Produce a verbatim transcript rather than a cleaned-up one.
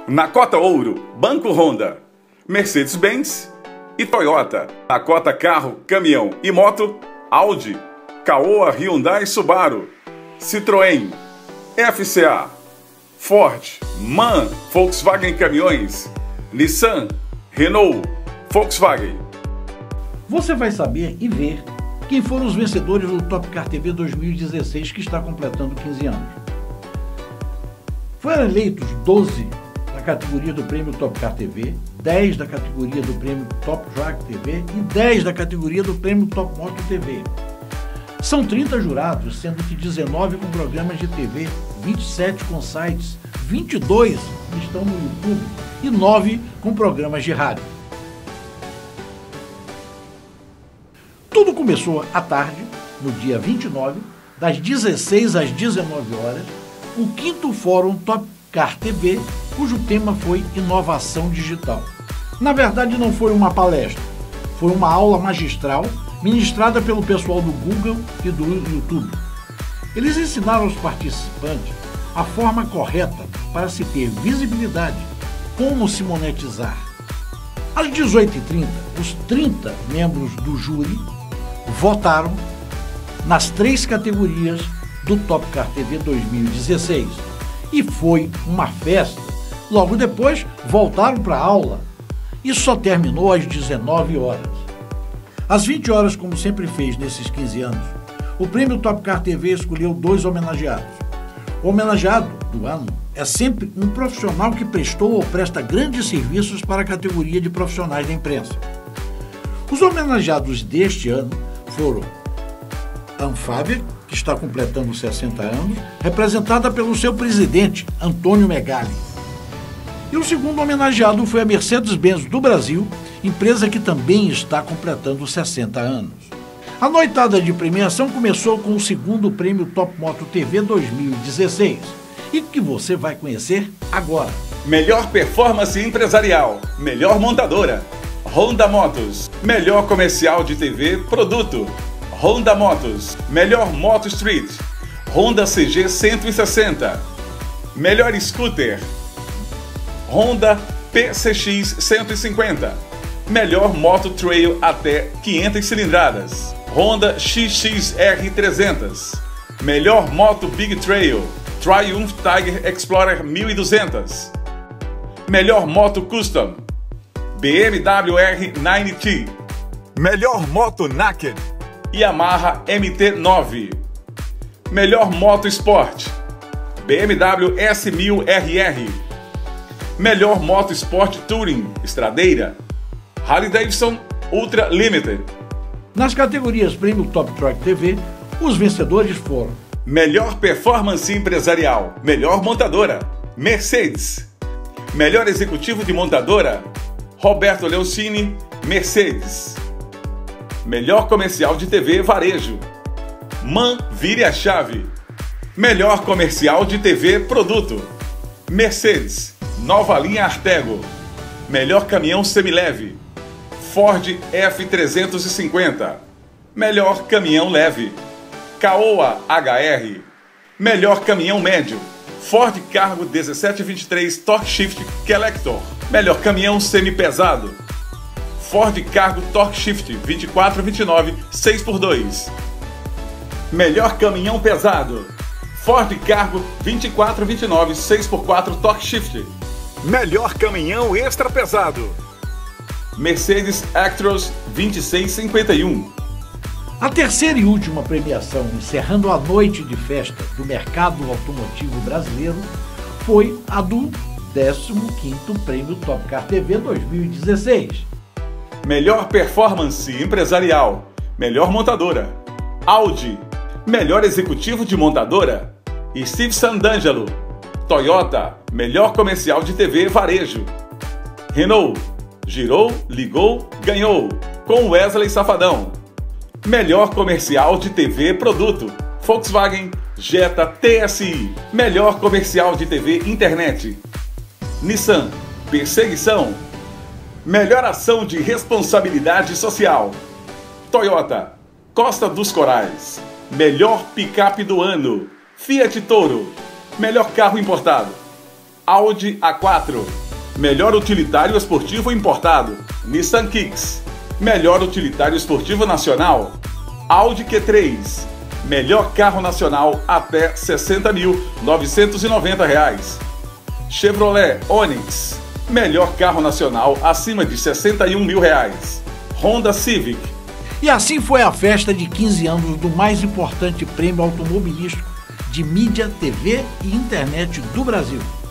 Na cota ouro, Banco Honda, Mercedes-Benz e Toyota. Na cota carro, caminhão e moto, Audi, Caoa, Hyundai, Subaru, Citroën, F C A, Ford, MAN, Volkswagen Caminhões, Nissan, Renault, Volkswagen. Você vai saber e ver quem foram os vencedores do Top Car T V dois mil e dezesseis, que está completando quinze anos. Foram eleitos doze da categoria do prêmio Top Car T V, dez da categoria do prêmio Top Track T V e dez da categoria do prêmio Top Moto T V. São trinta jurados, sendo que dezenove com programas de T V, vinte e sete com sites, vinte e dois estão no YouTube e nove com programas de rádio. Tudo começou à tarde, no dia vinte e nove, das dezesseis às dezenove horas, o quinto Fórum Top Car T V, cujo tema foi Inovação Digital. Na verdade, não foi uma palestra, foi uma aula magistral ministrada pelo pessoal do Google e do YouTube. Eles ensinaram aos participantes a forma correta para se ter visibilidade, como se monetizar. Às dezoito e trinta, os trinta membros do júri votaram nas três categorias do Top Car T V dois mil e dezesseis. E foi uma festa. Logo depois, voltaram para a aula e só terminou às dezenove horas. Às vinte horas, como sempre fez nesses quinze anos, o prêmio Top Car T V escolheu dois homenageados. O homenageado do ano é sempre um profissional que prestou ou presta grandes serviços para a categoria de profissionais da imprensa. Os homenageados deste ano foram a Anfávia, que está completando sessenta anos, representada pelo seu presidente, Antônio Megali. E o segundo homenageado foi a Mercedes-Benz do Brasil, empresa que também está completando sessenta anos. A noitada de premiação começou com o segundo prêmio Top Moto T V dois mil e dezesseis, e que você vai conhecer agora. Melhor performance empresarial, melhor montadora, Honda Motos. Melhor comercial de T V produto, Honda Motos. Melhor Moto Street, Honda C G cento e sessenta. Melhor scooter, Honda P C X cento e cinquenta. Melhor moto trail até quinhentas cilindradas, Honda X X R trezentos. Melhor moto Big Trail, Triumph Tiger Explorer mil e duzentos. Melhor moto Custom, B M W R nove T. Melhor moto Naked, Yamaha M T nove. Melhor moto Sport, B M W S mil R R. Melhor moto Sport Touring Estradeira, Harley-Davidson Ultra Limited. Nas categorias Prêmio Top Track T V, os vencedores foram: Melhor performance empresarial, melhor montadora, Mercedes. Melhor executivo de montadora, Roberto Leoncini, Mercedes. Melhor comercial de T V varejo, MAN Vire a Chave. Melhor comercial de T V produto, Mercedes, nova linha Artego. Melhor caminhão semileve, Ford F trezentos e cinquenta. Melhor caminhão leve, Caoa H R. Melhor caminhão médio, Ford Cargo dezessete vinte e três Torque Shift Collector. Melhor caminhão semi-pesado, Ford Cargo Torque Shift vinte e quatro vinte e nove seis por dois. Melhor caminhão pesado, Ford Cargo vinte e quatro vinte e nove seis por quatro Torque Shift. Melhor caminhão extra pesado, Mercedes Actros vinte e seis cinquenta e um. A terceira e última premiação, encerrando a noite de festa do mercado automotivo brasileiro, foi a do décimo quinto Prêmio Top Car T V dois mil e dezesseis. Melhor performance empresarial, melhor montadora, Audi. Melhor executivo de montadora, Steve Sandangelo. Toyota, melhor comercial de T V varejo, Renault. Girou, ligou, ganhou, com Wesley Safadão. Melhor comercial de T V produto, Volkswagen Jetta T S I. Melhor comercial de T V internet, Nissan Perseguição. Melhor ação de responsabilidade social, Toyota Costa dos Corais. Melhor picape do ano, Fiat Toro. Melhor carro importado, Audi A quatro. Melhor utilitário esportivo importado, Nissan Kicks. Melhor utilitário esportivo nacional, Audi Q três. Melhor carro nacional até sessenta mil novecentos e noventa reais. Chevrolet Onix. Melhor carro nacional acima de sessenta e um mil reais. Honda Civic. E assim foi a festa de quinze anos do mais importante prêmio automobilístico de mídia, T V e internet do Brasil.